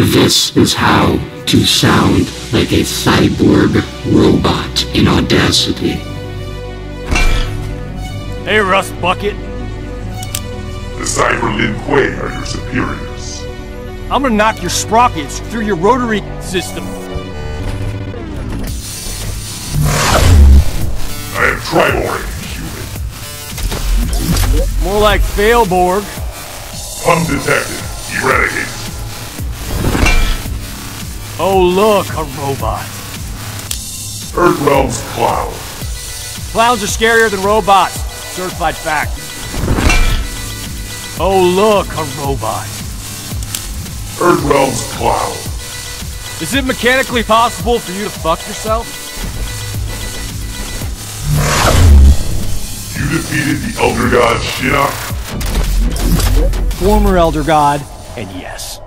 This is how to sound like a cyborg robot in Audacity. Hey, Rust Bucket. The Cyber Lin Kuei are your superiors. I'm gonna knock your sprockets through your rotary system. I am Triborg, human. More like Failborg. Pun detected. Eradicate. Oh look, a robot. Earthrealm's Cloud. Clowns are scarier than robots. Certified fact. Oh look, a robot. Earthrealm's Cloud. Is it mechanically possible for you to fuck yourself? You defeated the Elder God Shinnok? Former Elder God, and yes.